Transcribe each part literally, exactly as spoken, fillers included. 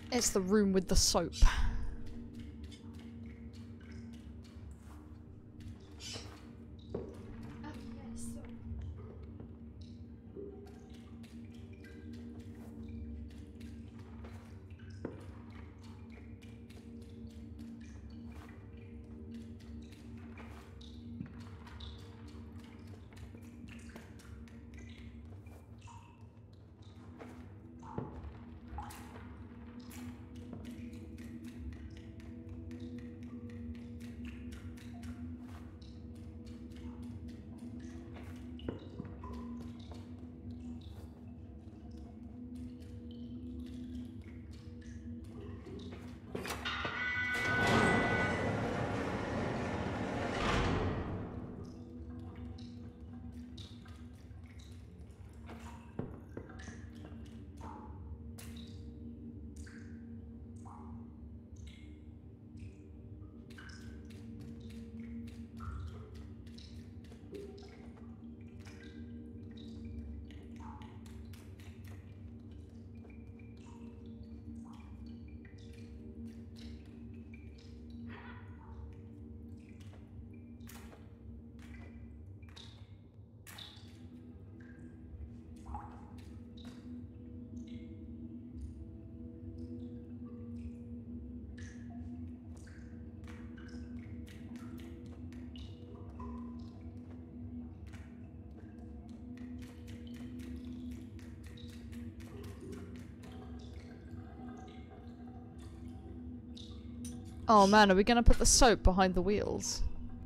It's the room with the soap. Oh man, are we gonna put the soap behind the wheels?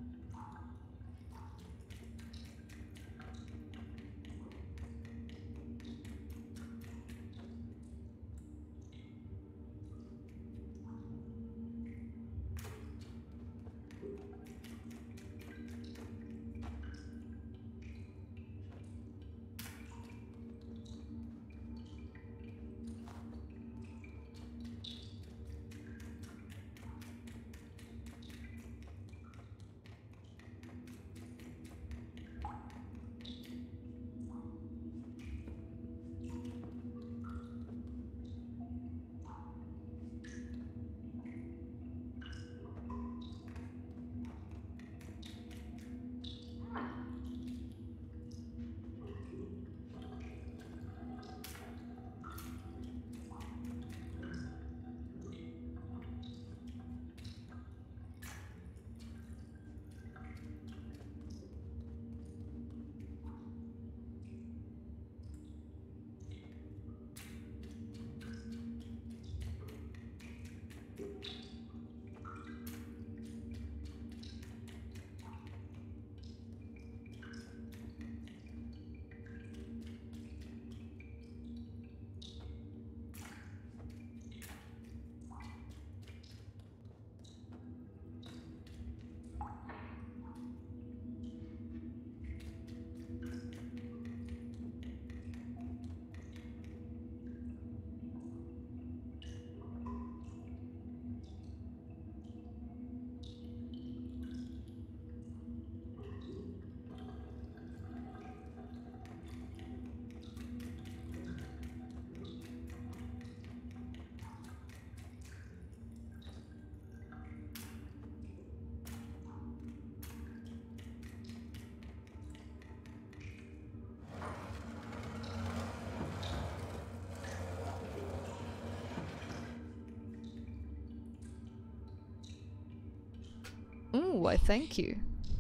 Ooh, why thank you.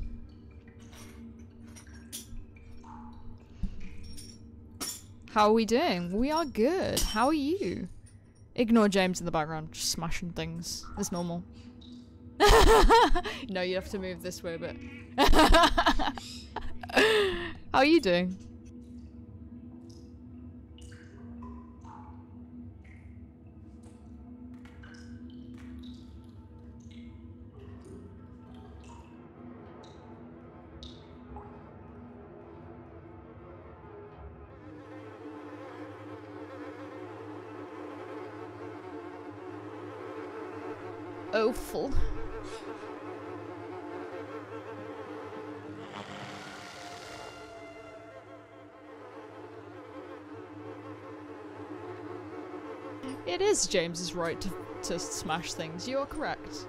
How are we doing? We are good. How are you? Ignore James in the background, just smashing things. It's normal. No, you have to move this way a bit. How are you doing? Awful. it is James's right to, to smash things. You are correct.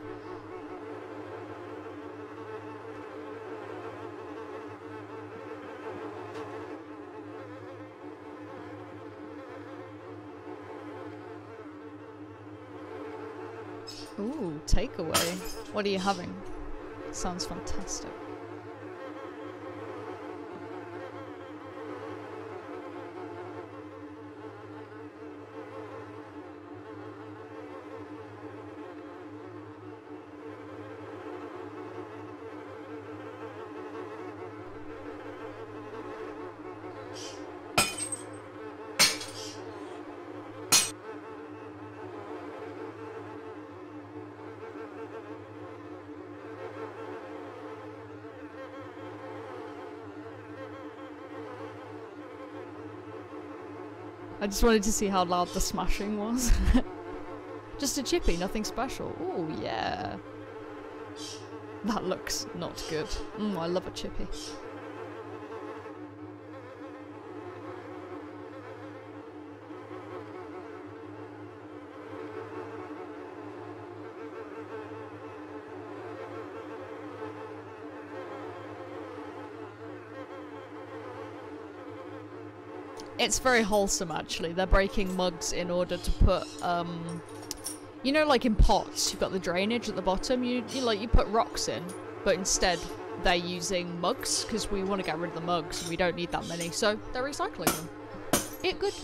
Ooh, takeaway. What are you having? Sounds fantastic. I just wanted to see how loud the smashing was. Just a chippy, nothing special. Oh yeah. That looks not good. Mm, I love a chippy. It's very wholesome, actually. They're breaking mugs in order to put, um... you know, like in pots, you've got the drainage at the bottom, you, you like, you put rocks in, but instead they're using mugs, because we want to get rid of the mugs, and we don't need that many, so they're recycling them. It good.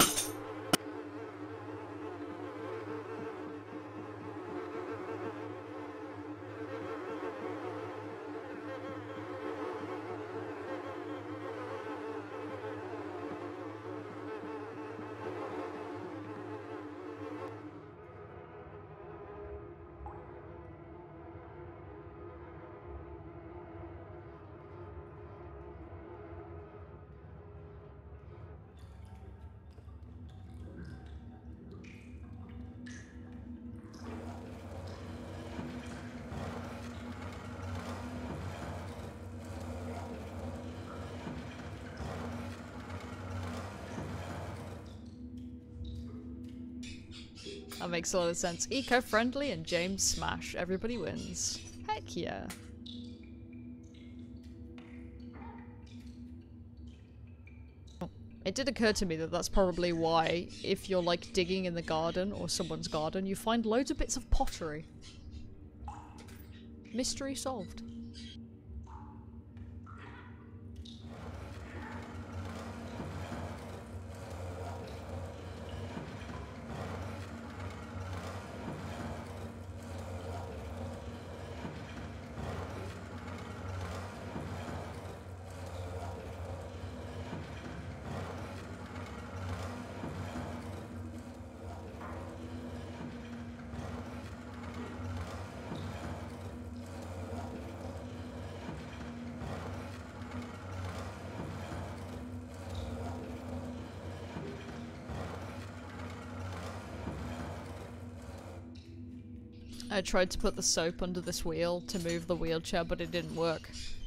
That makes a lot of sense. Eco-friendly and James smash. Everybody wins. Heck yeah. It did occur to me that that's probably why, if you're like digging in the garden or someone's garden, you find loads of bits of pottery. Mystery solved. I tried to put the soap under this wheel to move the wheelchair, but it didn't work.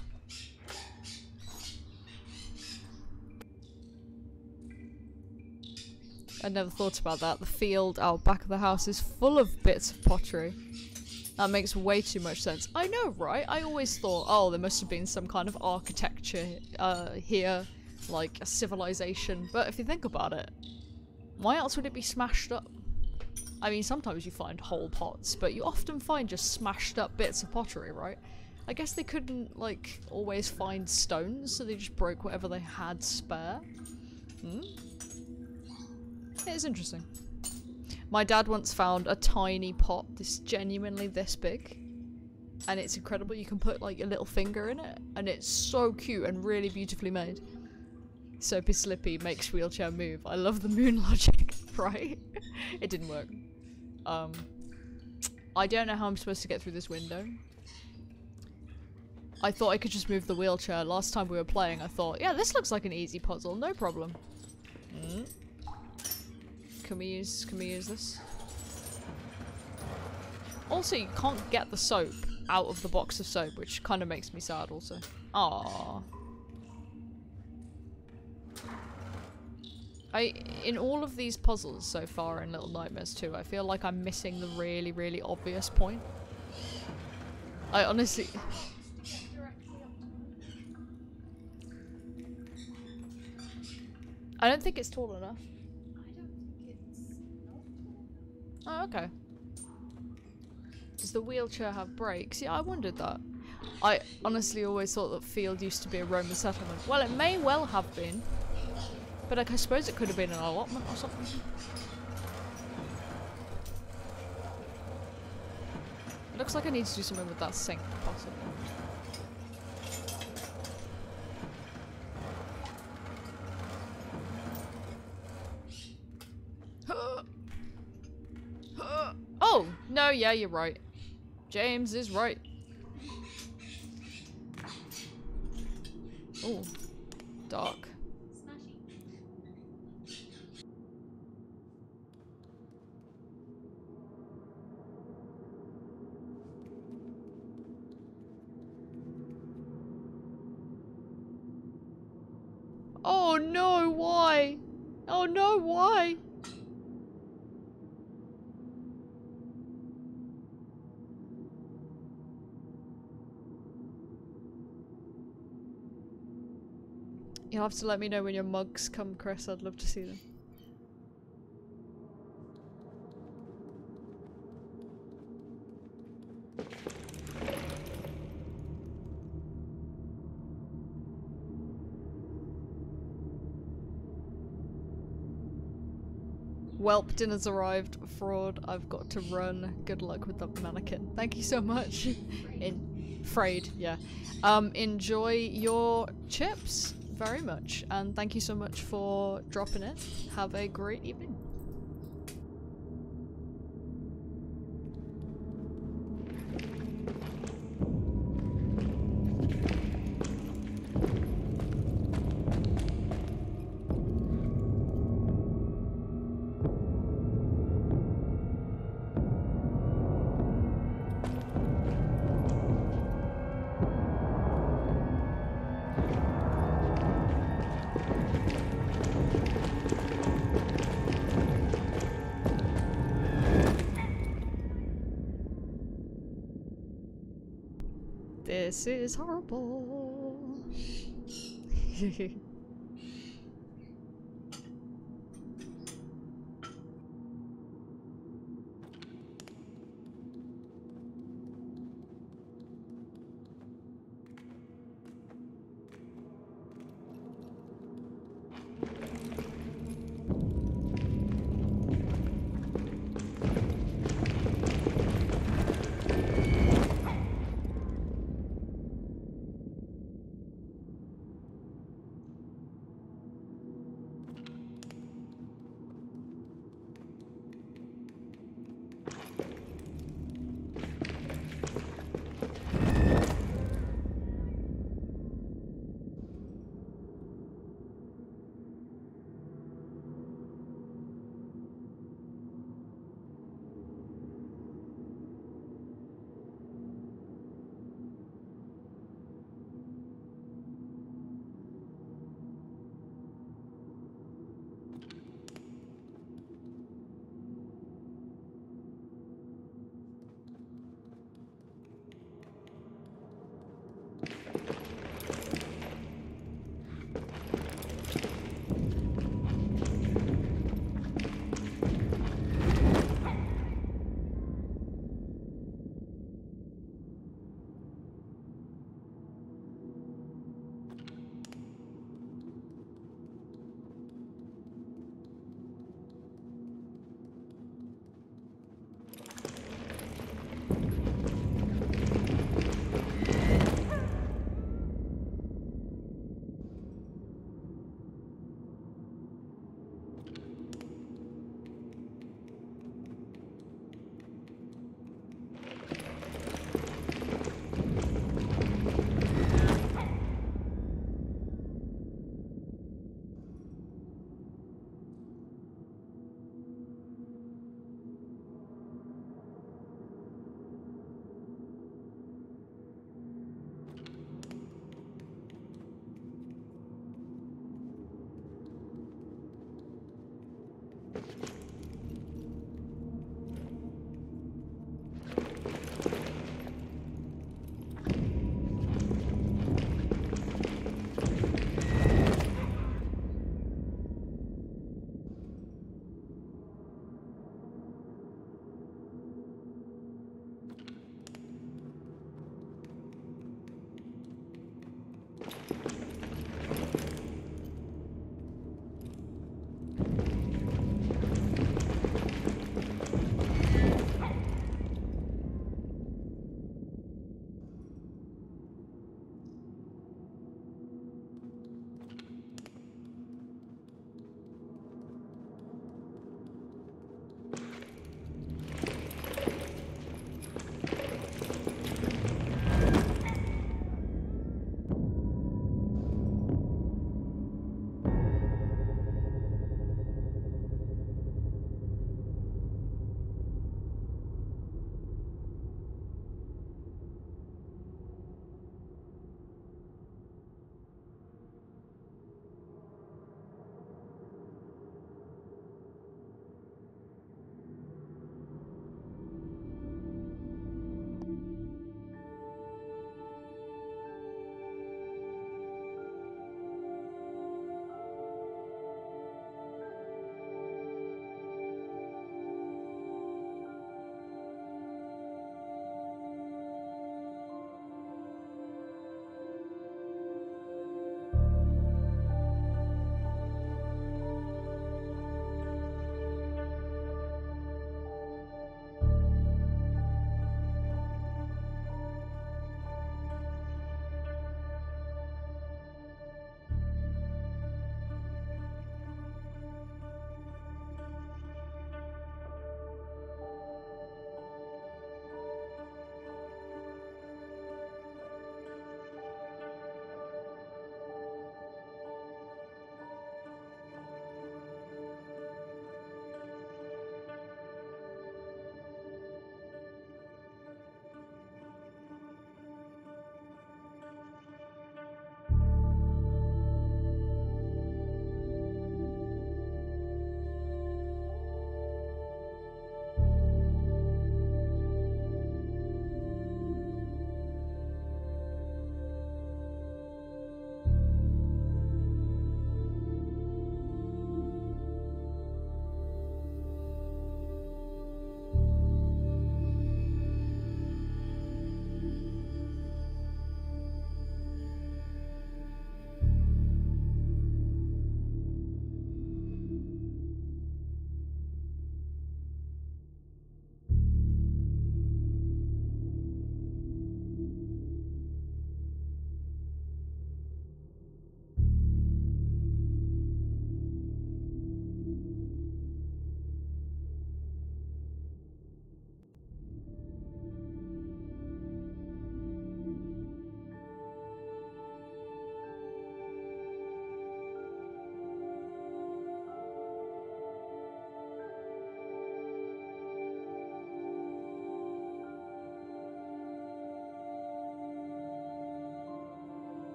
I never thought about that. The field out back of the house is full of bits of pottery. That makes way too much sense. I know, right? I always thought, oh, there must have been some kind of architecture uh, here, like a civilization. But if you think about it, why else would it be smashed up? I mean, sometimes you find whole pots, but you often find just smashed up bits of pottery, right? I guess they couldn't, like, always find stones, so they just broke whatever they had spare. Hmm? It is interesting. My dad once found a tiny pot, this genuinely this big. And it's incredible, you can put, like, a little finger in it, and it's so cute and really beautifully made. Soapy Slippy makes wheelchair move. I love the moon logic, right? It didn't work. Um, I don't know how I'm supposed to get through this window. I thought I could just move the wheelchair. Last time we were playing, I thought, yeah, this looks like an easy puzzle, no problem. Mm. Can we use, can we use this? Also, you can't get the soap out of the box of soap, which kind of makes me sad also. Aww. I, in all of these puzzles so far in Little Nightmares two, I feel like I'm missing the really, really obvious point. I honestly... I don't think it's tall enough. I don't think it's not tall enough. Oh, okay. Does the wheelchair have brakes? Yeah, I wondered that. I honestly always thought that Field used to be a Roman settlement. Well, it may well have been. But like, I suppose it could have been an allotment or something. It looks like I need to do something with that sink, possibly. Oh! No, yeah, you're right. James is right. Oh, dark. Oh no, why? Oh no, why? You'll have to let me know when your mugs come, Chris. I'd love to see them. Welp, dinner's arrived. Fraud, I've got to run. Good luck with the mannequin. Thank you so much. In frayed, yeah. Um, enjoy your chips very much, and thank you so much for dropping it. Have a great evening. This is horrible.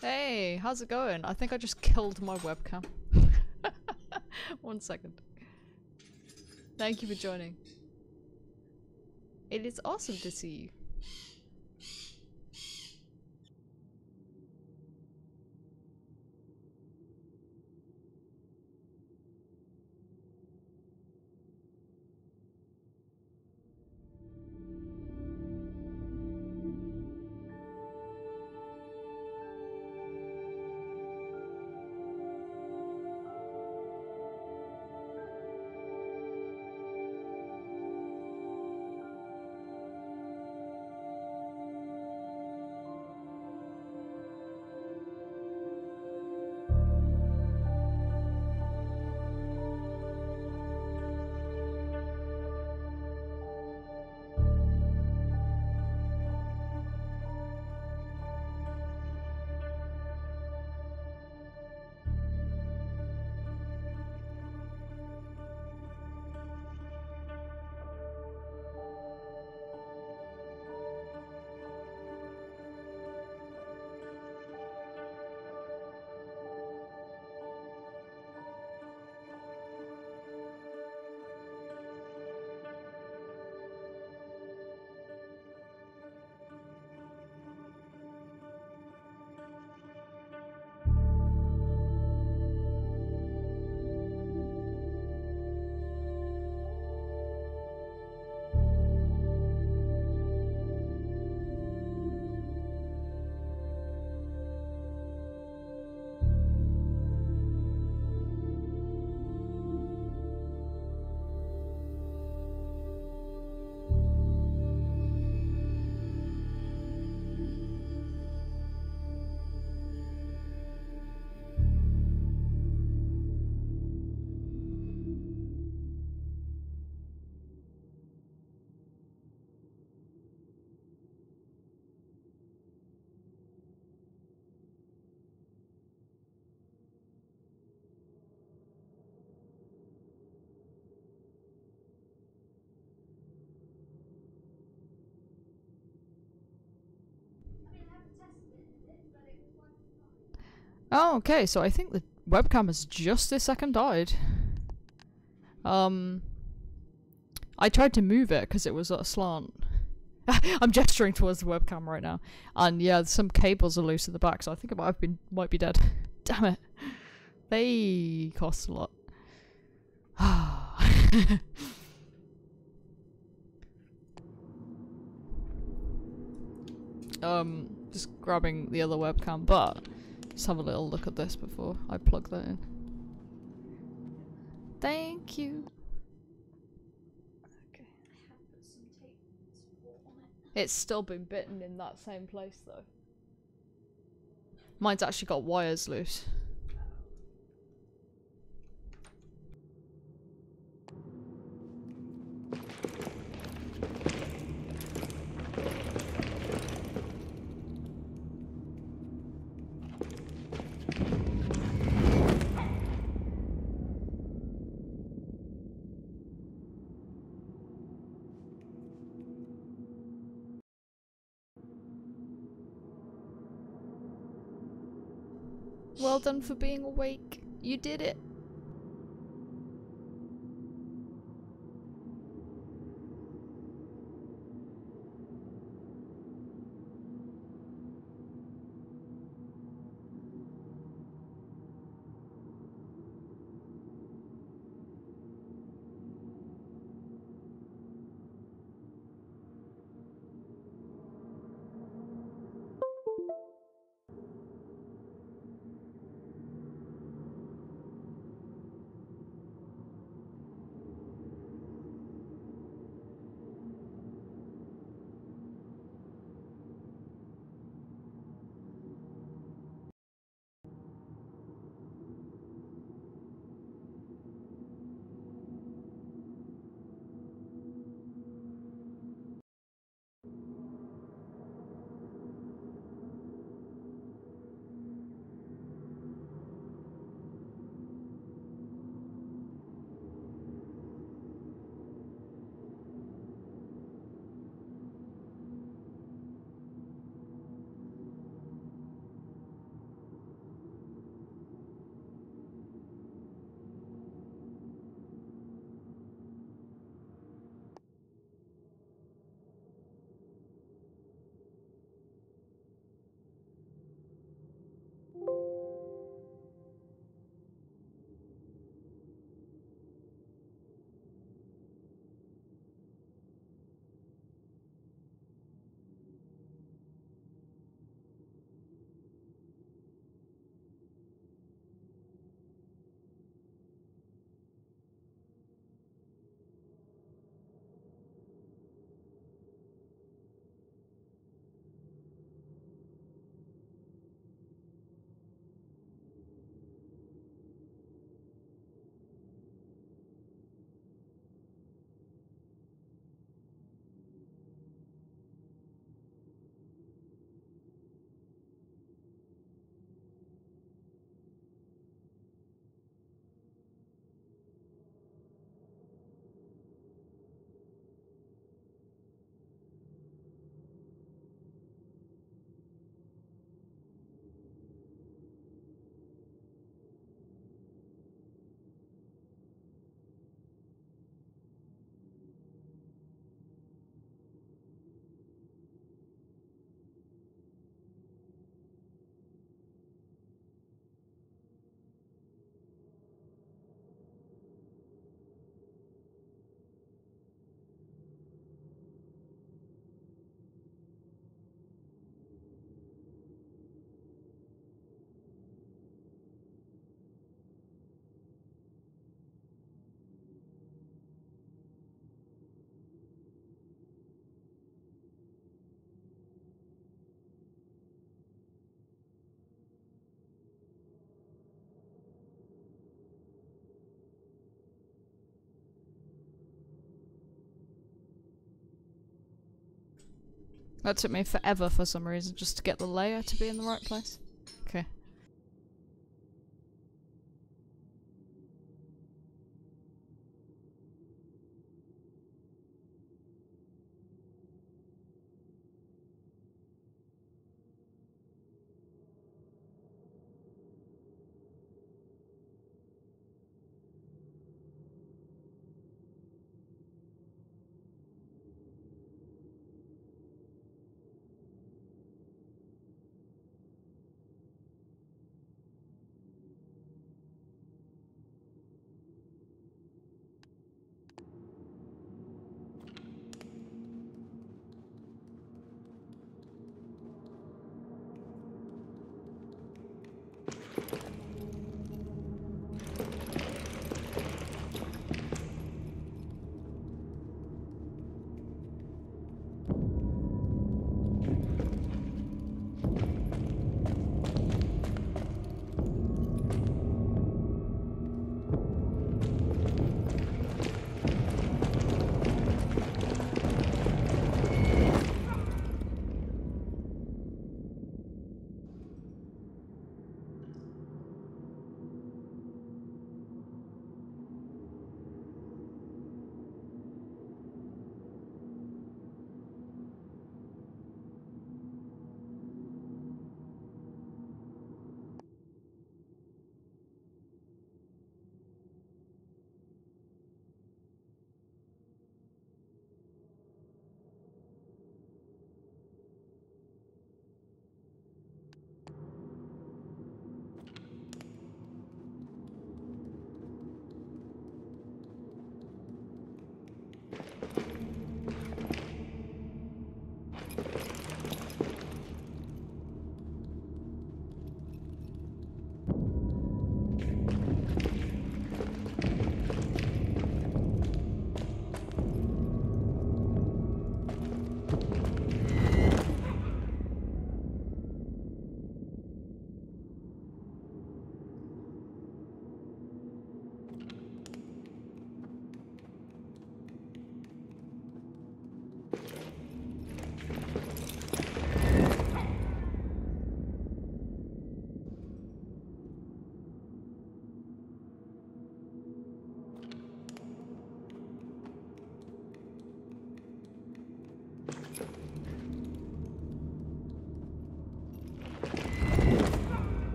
Hey, how's it going? I think I just killed my webcam. One second. Thank you for joining. It is awesome to see you. Oh, okay, so I think the webcam has just this second died. Um, I tried to move it because it was at a slant. I'm gesturing towards the webcam right now, and yeah, some cables are loose at the back, so I think it might have been might be dead. Damn it, they cost a lot. um, just grabbing the other webcam, but let's have a little look at this before I plug that in. Thank you. Okay. I have put some tape support on it. It's still been bitten in that same place though. Mine's actually got wires loose. Well done for being awake. You did it. That took me forever for some reason, just to get the layer to be in the right place. Okay.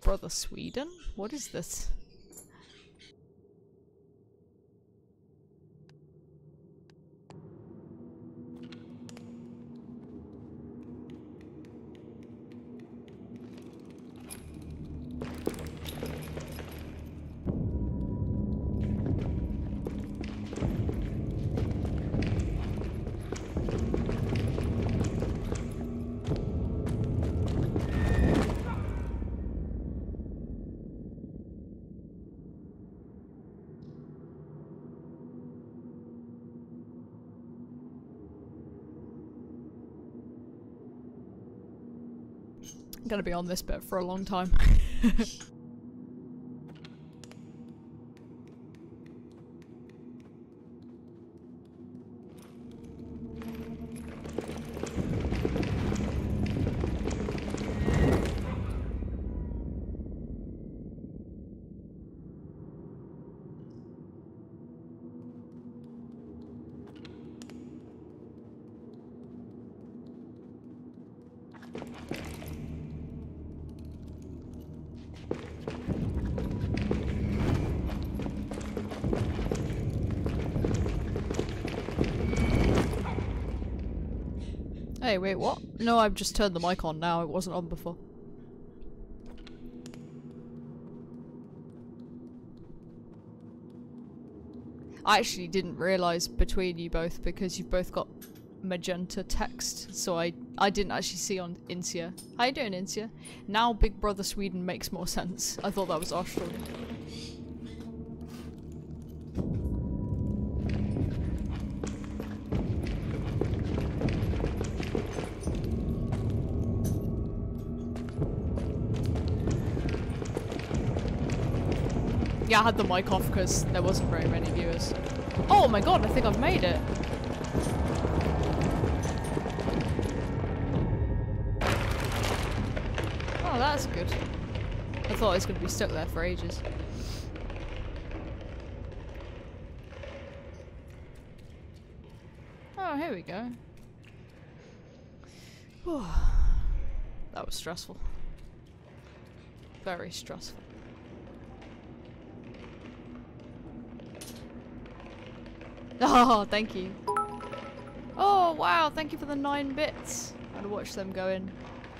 Brother Sweden? What is this? I'm gonna be on this bit for a long time. Hey, wait, what? No, I've just turned the mic on now. It wasn't on before. I actually didn't realise between you both because you've both got magenta text, so I I didn't actually see on Insia. How you doing, Insia? Now Big Brother Sweden makes more sense. I thought that was Austral. Yeah, I had the mic off because there wasn't very many viewers. Oh my god, I think I've made it. Oh, that's good. I thought I was going to be stuck there for ages. Oh, here we go. Whew. That was stressful. Very stressful. Oh, thank you. Oh, wow, thank you for the nine bits. I'm gonna watch them go in.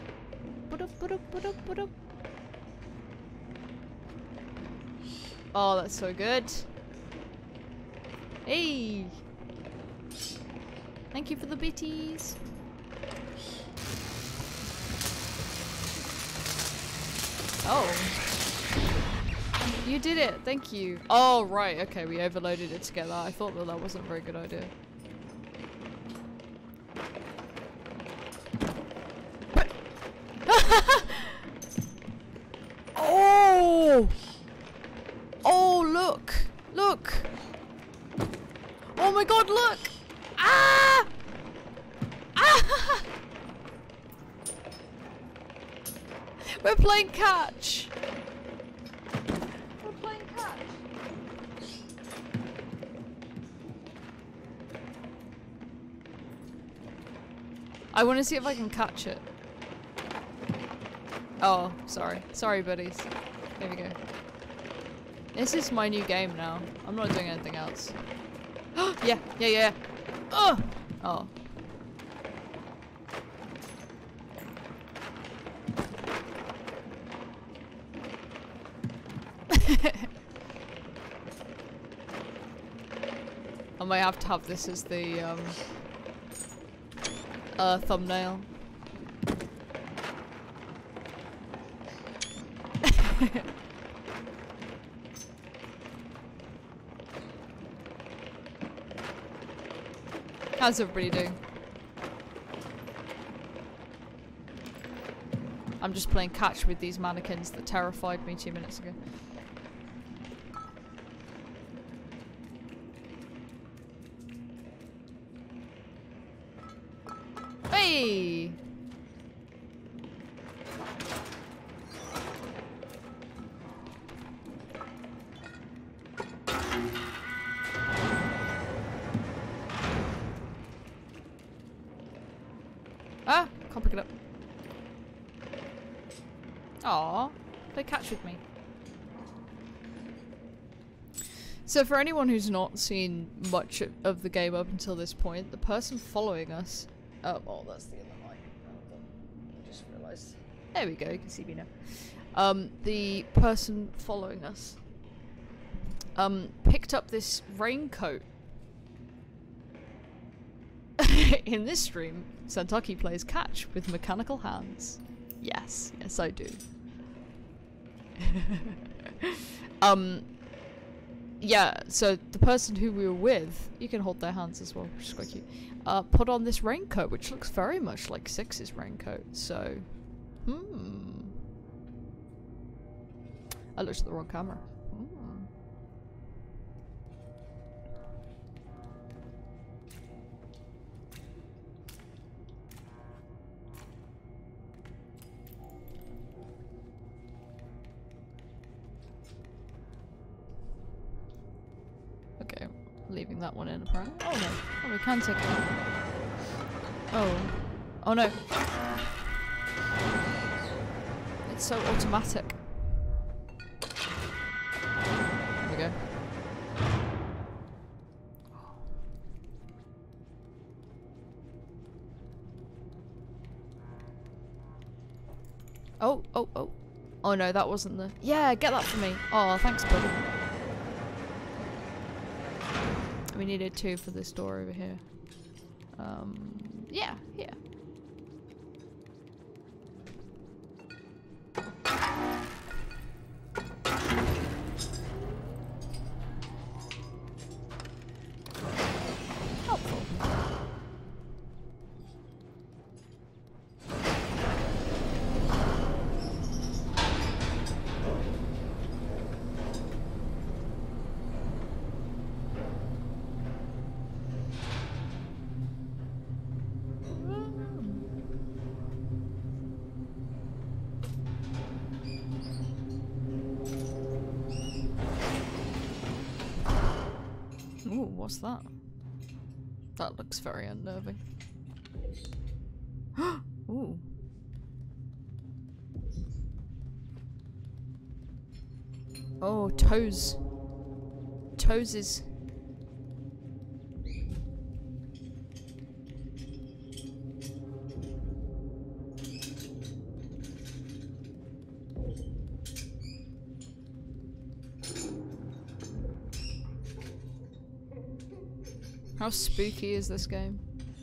Oh, that's so good. Hey! Thank you for the bitties. Oh. You did it, thank you. Oh, right, okay, we overloaded it together. I thought that that wasn't a very good idea. Oh! Oh, look! Look! Oh my god, look! Ah! Ah! We're playing catch! I want to see if I can catch it. Oh, sorry. Sorry, buddies. There we go. This is my new game now. I'm not doing anything else. yeah, yeah, yeah. Oh! Oh. I might have to have this as the, um... Uh, thumbnail. How's everybody doing? I'm just playing catch with these mannequins that terrified me two minutes ago. Hey! Ah! Can't pick it up. Aww. Play catch with me. So for anyone who's not seen much of the game up until this point, the person following us... Oh, oh that's the other light. I just realised. There we go, you can see me now. Um, the person following us um, picked up this raincoat. In this stream, Santaki plays catch with mechanical hands. Yes, yes I do. um... Yeah, so the person who we were with, you can hold their hands as well, which is quite cute, uh, put on this raincoat, which looks very much like Six's raincoat, so... Hmm... I looked at the wrong camera. Hmm. Okay, leaving that one in apparently. Oh no. Oh, we can take it out. Oh. Oh no. It's so automatic. There we go. Oh, oh, oh. Oh no, that wasn't the... Yeah, get that for me. Oh, thanks, buddy. We needed two for this door over here. Um, yeah, yeah. Helpful. Ooh, what's that? That looks very unnerving. Ooh. Oh, toes. Toes is... How spooky is this game?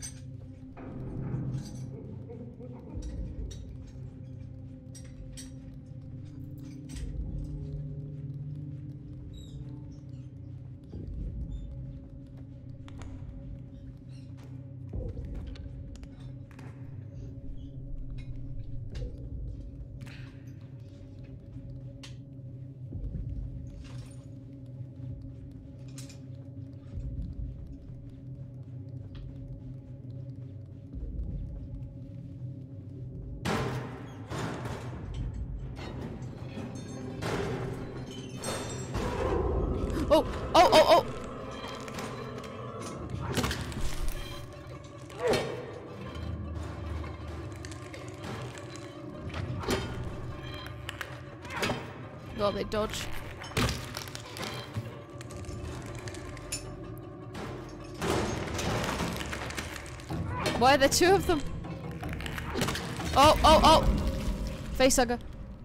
Oh! Oh! Oh! Oh! God, they dodge. Why are there two of them? Oh! Oh! Oh! Facehugger.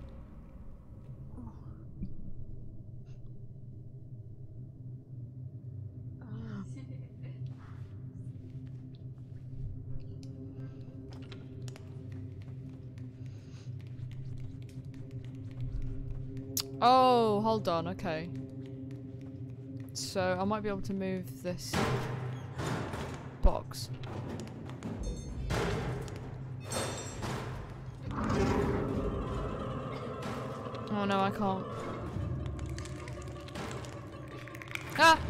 Oh, hold on, okay. So, I might be able to move this box. Oh no, I can't. Ah!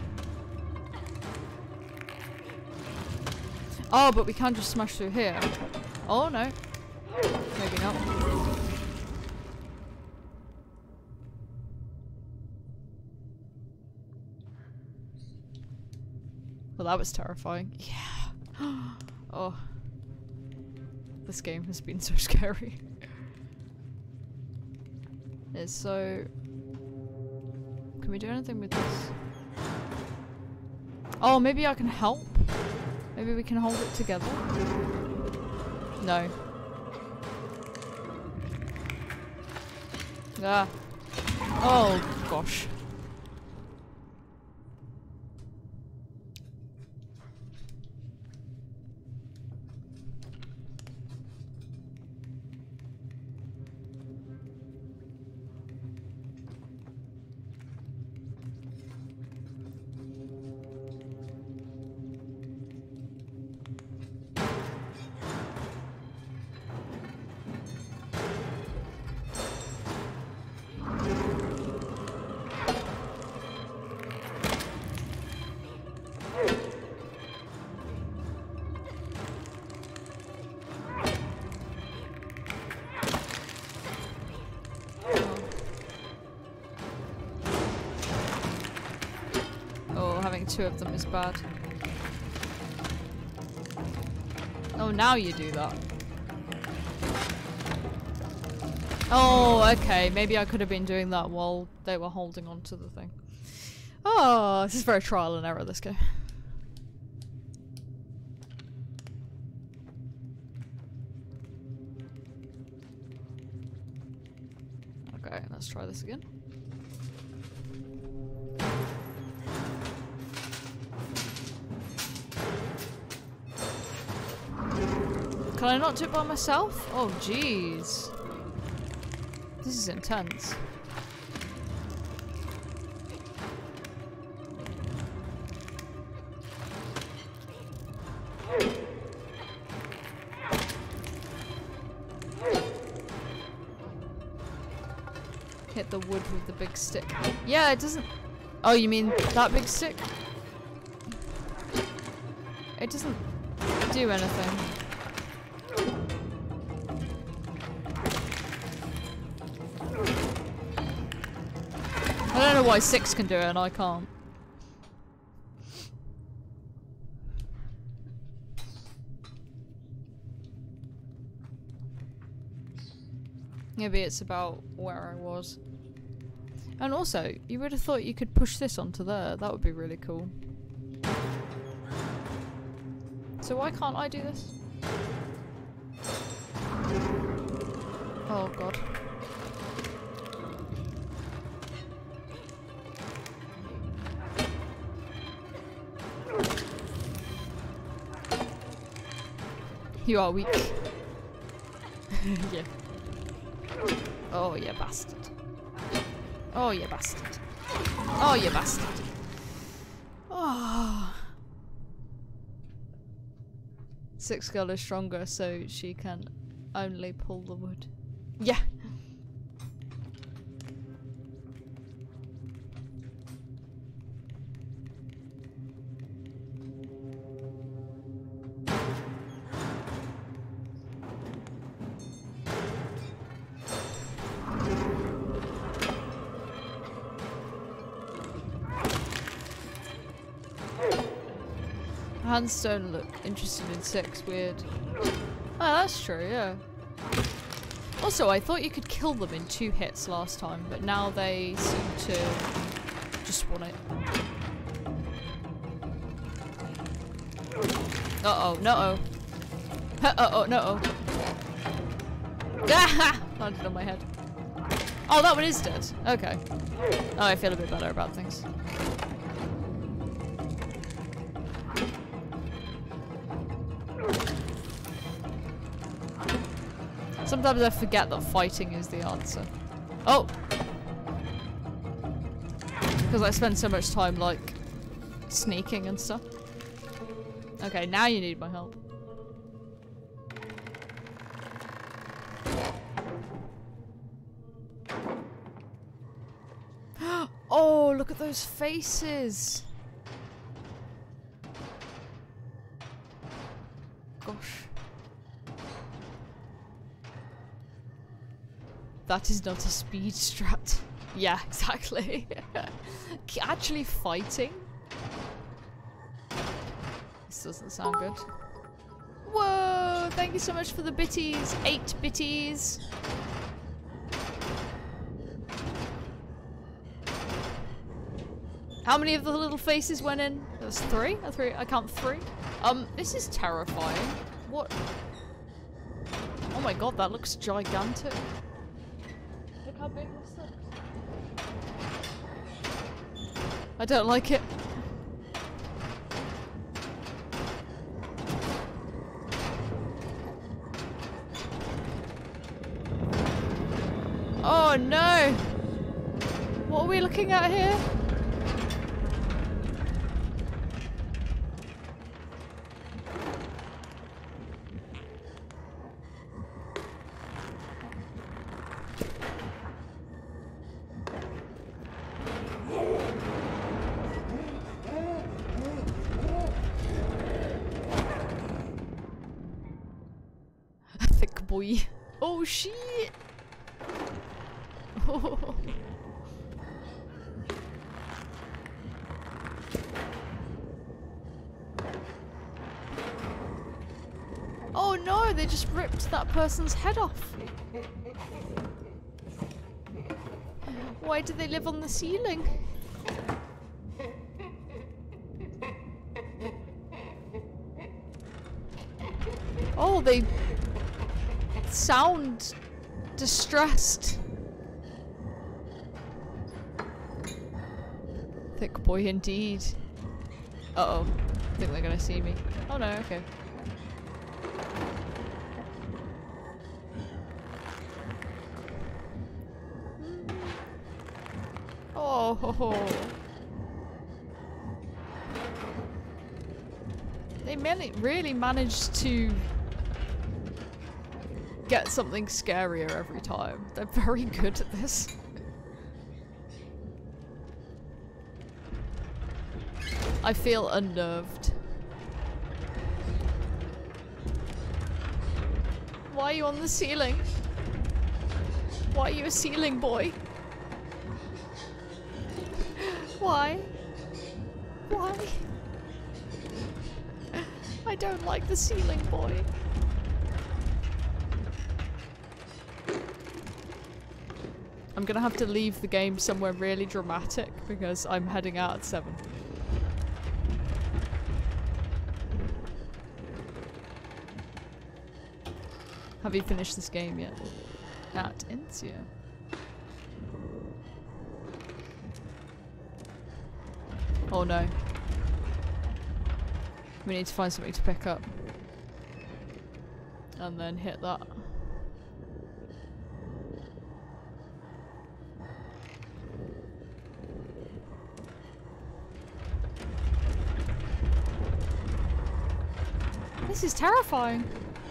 Oh, but we can just smash through here. Oh no. Maybe not. Well, that was terrifying. Yeah. Oh. This game has been so scary. is so... Can we do anything with this? Oh, maybe I can help? Maybe we can hold it together? No. Ah. Oh, gosh. Two of them is bad. Oh, now you do that. Oh, okay. Maybe I could have been doing that while they were holding on to the thing. Oh, this is very trial and error, this game. Okay, let's try this again. Can I not do it by myself? Oh, jeez. This is intense. Hit the wood with the big stick. Yeah, it doesn't... Oh, you mean that big stick? It doesn't do anything. I don't know why six can do it and I can't. Maybe it's about where I was. And also, you would have thought you could push this onto there. That would be really cool. So why can't I do this? Oh god. You are weak. Yeah. Oh, you bastard. Oh, you bastard. Oh, you bastard. Oh. Six girl is stronger, so she can only pull the wood. Yeah. Hands don't look interested in six, weird. Oh, that's true, yeah. Also, I thought you could kill them in two hits last time, but now they seem to just want it. Uh-oh, no-oh. Uh-oh, no-oh. Ah! Landed on my head. Oh, that one is dead. Okay. Oh, I feel a bit better about things. Sometimes I forget that fighting is the answer. Oh! Because I spend so much time, like, sneaking and stuff. Okay, now you need my help. Oh, look at those faces! Gosh. That is not a speed strat. Yeah, exactly. Actually fighting? This doesn't sound good. Whoa! Thank you so much for the bitties. Eight bitties. How many of the little faces went in? There was three? I three. I count three. Um, this is terrifying. What? Oh my god, that looks gigantic. Look how big this looks. I don't like it. Oh no! What are we looking at here? Thick boy. Oh shit! Oh. Oh no, they just ripped that person's head off. Why do they live on the ceiling? Oh, they sound distressed. Thick boy indeed. Uh oh. I think they're gonna see me. Oh no, okay. Oh ho ho. They man- really managed to get something scarier every time. They're very good at this. I feel unnerved. Why are you on the ceiling? Why are you a ceiling boy? Why? Why? I don't like the ceiling boy. I'm gonna have to leave the game somewhere really dramatic because I'm heading out at seven. Have you finished this game yet? At Intia. Oh no. We need to find something to pick up. And then hit that. This is terrifying.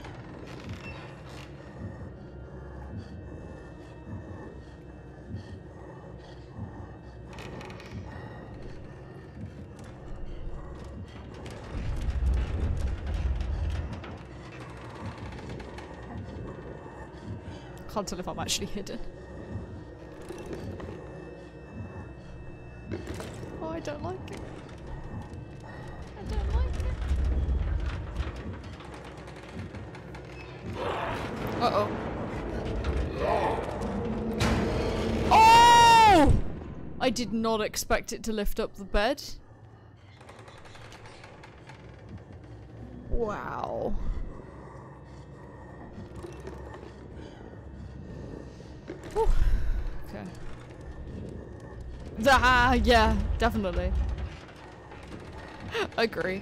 Can't tell if I'm actually hidden. Oh, I don't like it. I don't like it. Uh-oh. Oh! I did not expect it to lift up the bed. Wow. Whew. Okay. Ah, yeah, definitely. Agree.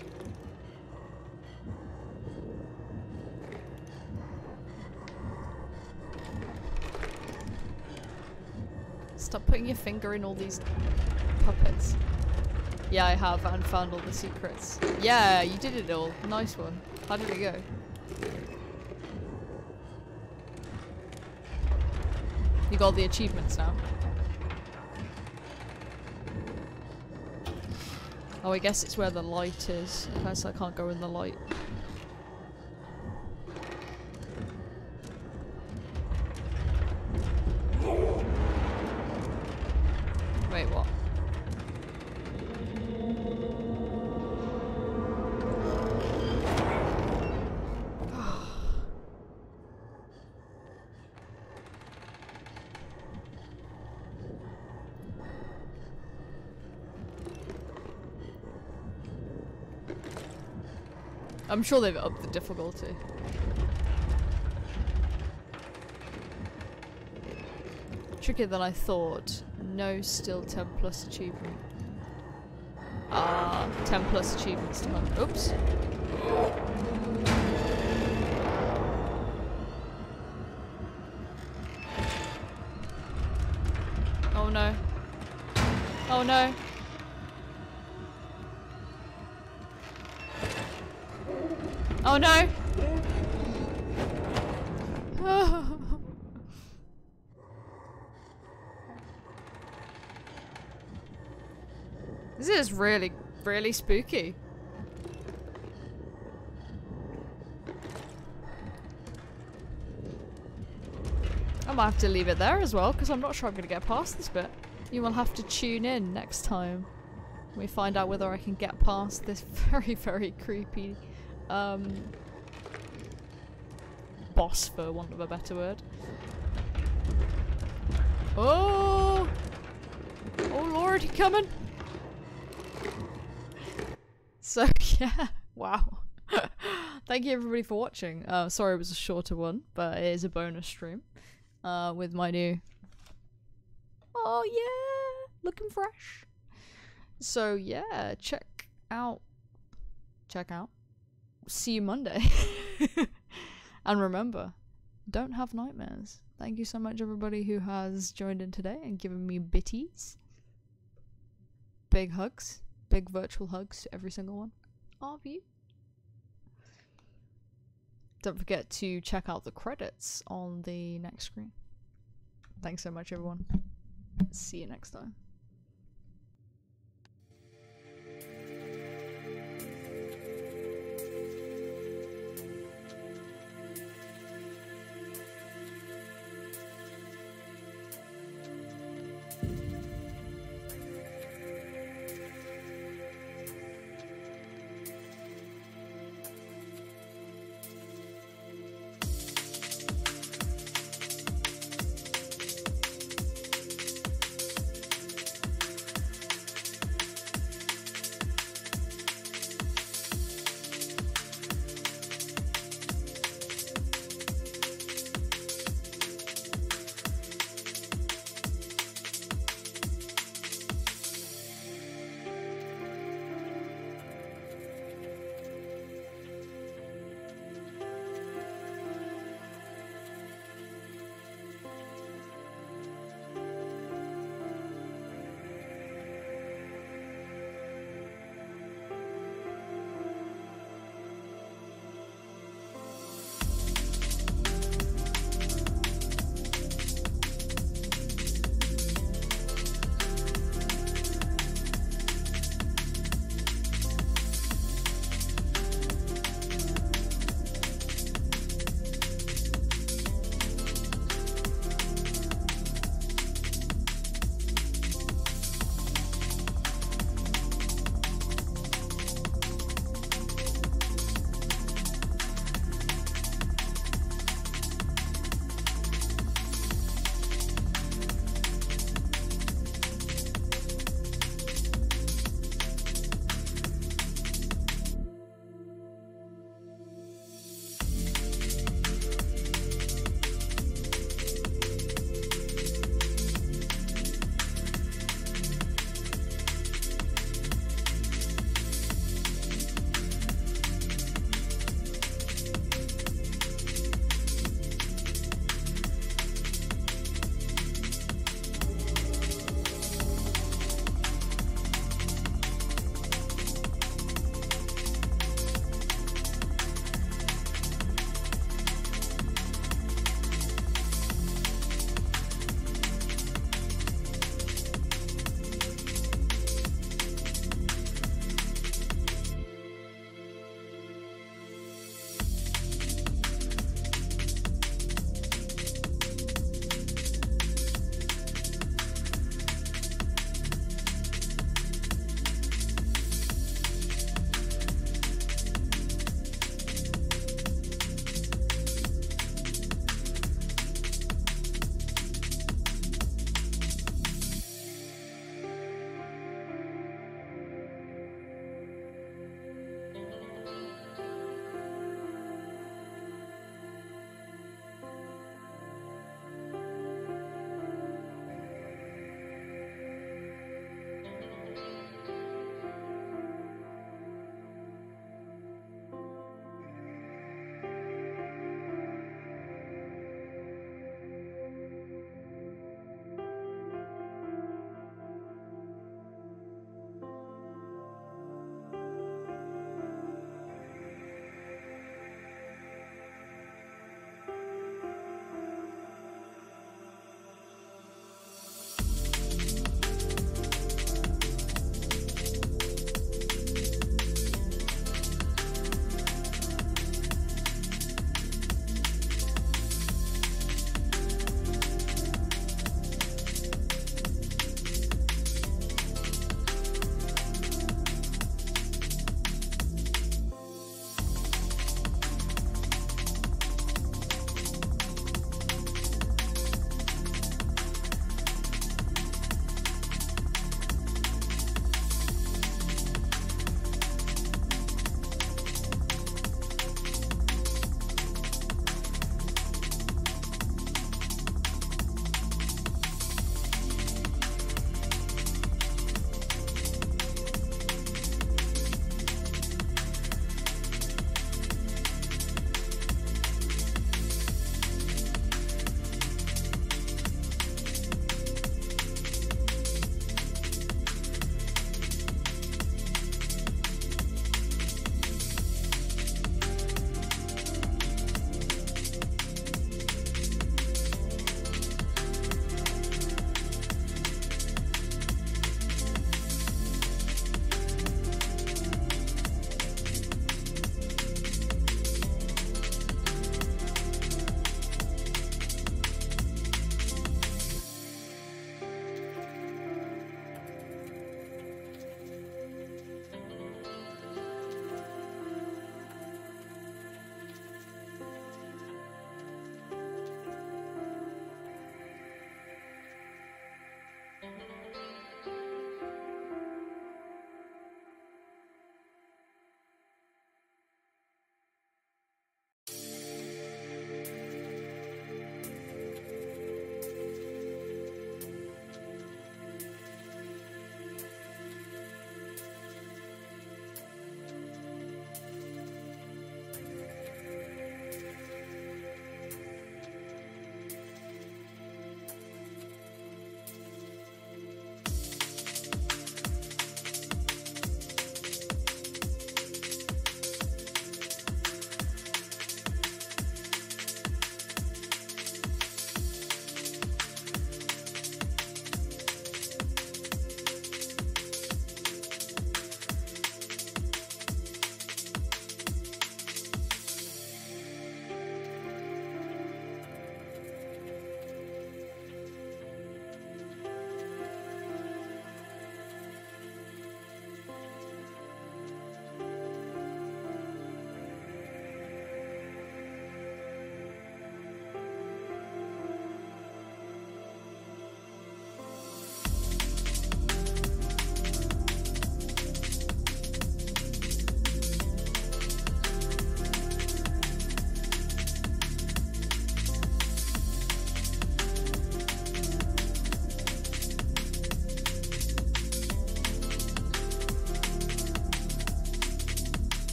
Stop putting your finger in all these puppets. Yeah, I have, and found all the secrets. Yeah, you did it all. Nice one. How did it go? You got the achievements now. Oh, I guess it's where the light is. I guess I can't go in the light. Wait, what? I'm sure they've upped the difficulty. Trickier than I thought. No, still ten plus achievement. Ah, ten plus achievements to hunt. Oops. Oh no. Oh no. Oh no! This is really, really spooky. I might have to leave it there as well, because I'm not sure I'm going to get past this bit. You will have to tune in next time. We find out whether I can get past this very, very creepy um, boss, for want of a better word. Oh! Oh lord, he coming! So yeah, wow. Thank you everybody for watching. Uh, sorry it was a shorter one, but it is a bonus stream uh, with my new... Oh yeah, looking fresh. So yeah, check out, check out. See you Monday. And remember, don't have nightmares. Thank you so much everybody who has joined in today and given me bitties. Big hugs. Big virtual hugs to every single one of you. Don't forget to check out the credits on the next screen. Thanks so much everyone. See you next time.